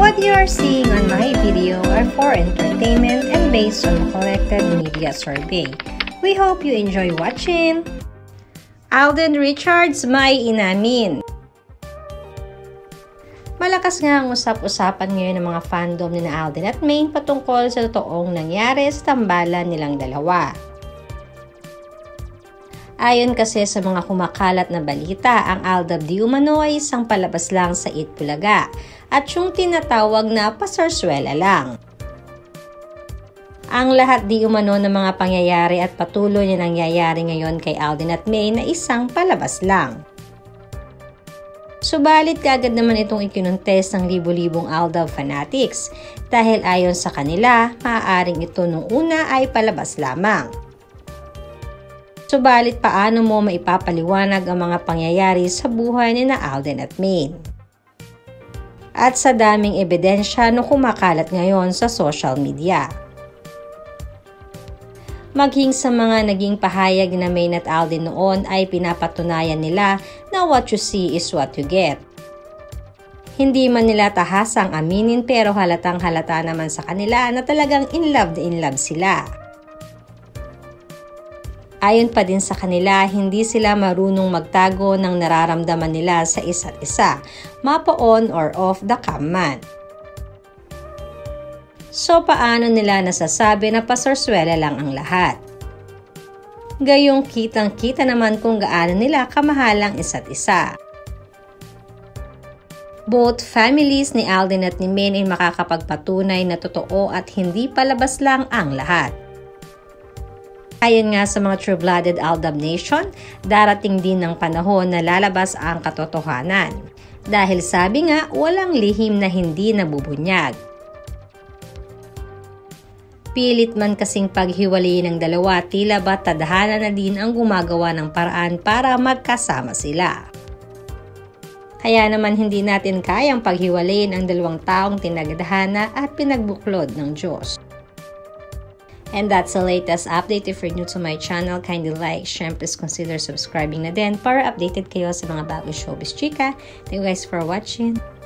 What you are seeing on my video are for entertainment and based on collected media survey. We hope you enjoy watching. Alden Richards may inamin. Malakas nga ang usap-usapan ngayon ng mga fandom ni Alden at May patungkol sa totoong nangyari sa tambalan nilang dalawa. Ayon kasi sa mga kumakalat na balita, ang Alden di umano ay isang palabas lang sa Itbulaga at yung tinatawag na pasarswela lang. Ang lahat di umano ng mga pangyayari at patuloy na nangyayari ngayon kay Alden at May na isang palabas lang. Subalit kaagad naman itong ikinontes ng libo-libong Alden fanatics dahil ayon sa kanila, maaaring ito nung una ay palabas lamang. Subalit paano mo maipapaliwanag ang mga pangyayari sa buhay ni Alden at May? At sa daming ebidensya na kumakalat ngayon sa social media. Maging sa mga naging pahayag na May at Alden noon ay pinapatunayan nila na what you see is what you get. Hindi man nila tahasang aminin pero halatang halata naman sa kanila na talagang in love sila. Ayon pa din sa kanila, hindi sila marunong magtago ng nararamdaman nila sa isa't isa, mapa-on or off the cam man. So paano nila nasasabi na pasarswela lang ang lahat? Gayong kitang-kita naman kung gaano nila kamahalang isa't isa. Both families ni Alden at ni May ay makakapagpatunay na totoo at hindi palabas lang ang lahat. Ayon nga sa mga true-blooded Alden Nation, darating din ng panahon na lalabas ang katotohanan. Dahil sabi nga, walang lihim na hindi nabubunyag. Pilit man kasing paghiwalayin ng dalawa, tila ba tadhana na din ang gumagawa ng paraan para magkasama sila. Kaya naman hindi natin kayang paghiwalayin ang dalawang taong tinagdahana at pinagbuklod ng Diyos. And that's the latest update. If you're new to my channel, kindly like, share, and please consider subscribing na din para updated kayo sa mga bagong showbiz chika. Thank you guys for watching.